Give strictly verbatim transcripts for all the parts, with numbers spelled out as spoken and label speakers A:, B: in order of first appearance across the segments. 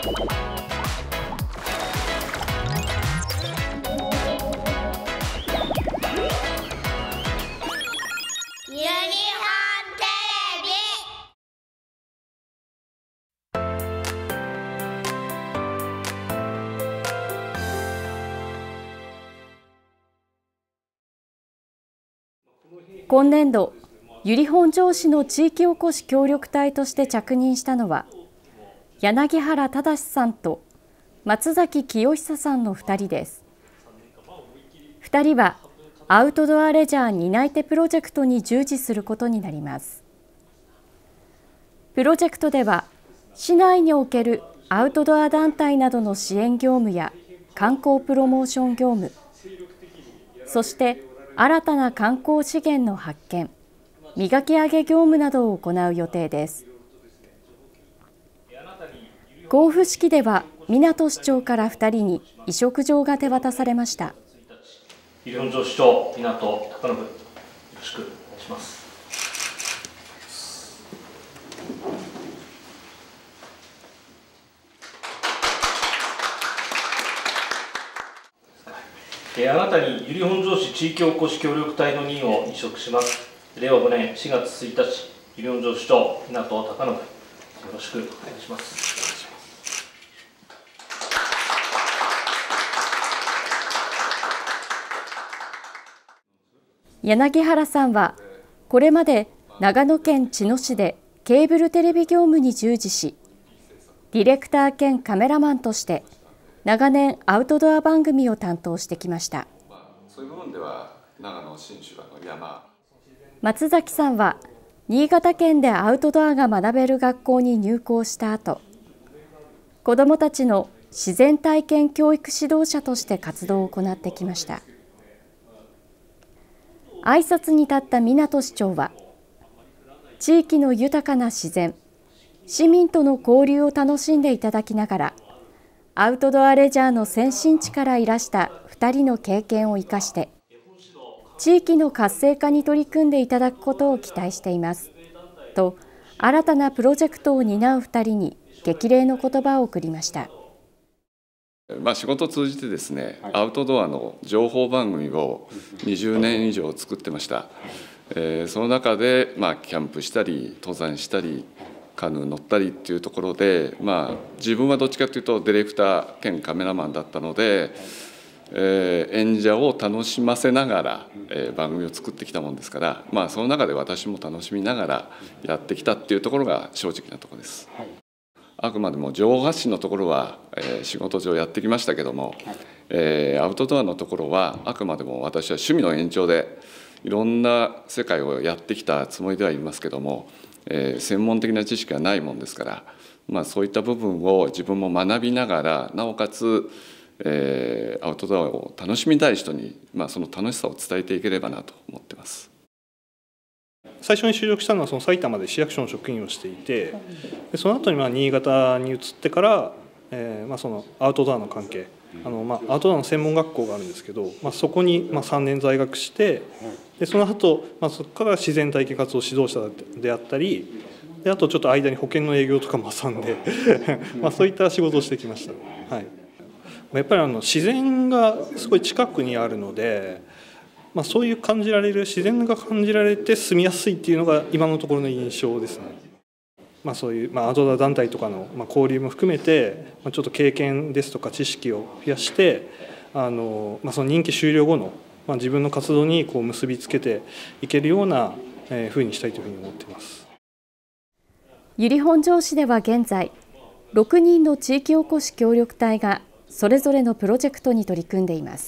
A: 今年度、由利本荘市の地域おこし協力隊として着任したのは、柳原忠さんと松崎清久さんのふたりです。ふたりはアウトドアレジャー担い手プロジェクトに従事することになります。プロジェクトでは、市内におけるアウトドア団体などの支援業務や観光プロモーション業務、そして新たな観光資源の発見、磨き上げ業務などを行う予定です。交付式では、港市長からふたりに委嘱状が手渡されました。
B: 由利本荘市長、港貴信、よろしくお願いします。えあなたに由利本荘市地域おこし協力隊の任を委嘱します。れいわごねんしがつついたち、由利本荘市長、港貴信、よろしくお願いします。
A: 柳原さんは、これまで長野県茅野市でケーブルテレビ業務に従事し、ディレクター兼カメラマンとして、長年アウトドア番組を担当してきました。
C: そういう部分では長野信州はの山。
A: 松崎さんは新潟県でアウトドアが学べる学校に入校した後、子どもたちの自然体験教育指導者として活動を行ってきました。挨拶に立った港市長は、地域の豊かな自然、市民との交流を楽しんでいただきながら、アウトドアレジャーの先進地からいらしたふたりの経験を生かして、地域の活性化に取り組んでいただくことを期待しています。と、新たなプロジェクトを担うふたりに激励の言葉を送りました。
C: まあ仕事を通じてですね、アウトドアの情報番組をにじゅうねん以上作ってました。えー、その中で、まあ、キャンプしたり、登山したり、カヌー乗ったりっていうところで、まあ、自分はどっちかというとディレクター兼カメラマンだったので、えー、演者を楽しませながら、えー、番組を作ってきたもんですから、まあ、その中で私も楽しみながらやってきたっていうところが正直なところです。はい、あくまでも情報発信のところは、えー、仕事上やってきましたけども、はい、えー、アウトドアのところはあくまでも私は趣味の延長でいろんな世界をやってきたつもりではいますけども、えー、専門的な知識がないもんですから、まあ、そういった部分を自分も学びながら、なおかつ、えー、アウトドアを楽しみたい人に、まあ、その楽しさを伝えていければなと思ってます。
D: 最初に就職したのはその埼玉で市役所の職員をしていて、でその後にまあ新潟に移ってから、えーまあ、そのアウトドアの関係、あのまあアウトドアの専門学校があるんですけど、まあ、そこにまあさんねん在学して、でその後、まあそこから自然体験活動指導者であったり、であとちょっと間に保険の営業とかも挟んでまあそういった仕事をしてきました。はい、やっぱりあの自然がすごい近くにあるので、まあ、そういう感じられる自然が感じられて住みやすいっていうのが今のところの印象ですね。まあ、そういう、まあ、アウトドア団体とかの、まあ、交流も含めて、まあ、ちょっと経験ですとか知識を増やしてあの、まあ、その任期終了後の、まあ、自分の活動にこう結びつけていけるような、えー、ふうにしたいというふうに思っています。
A: 由利本荘市では現在ろくにんの地域おこし協力隊がそれぞれのプロジェクトに取り組んでいます。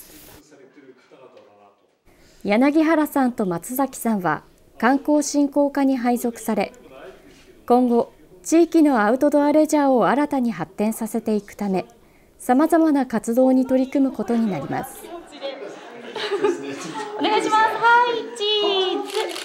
A: 柳原さんと松崎さんは観光振興課に配属され、今後地域のアウトドアレジャーを新たに発展させていくため、さまざまな活動に取り組むことになります。
E: お願いします。はい、チーズ。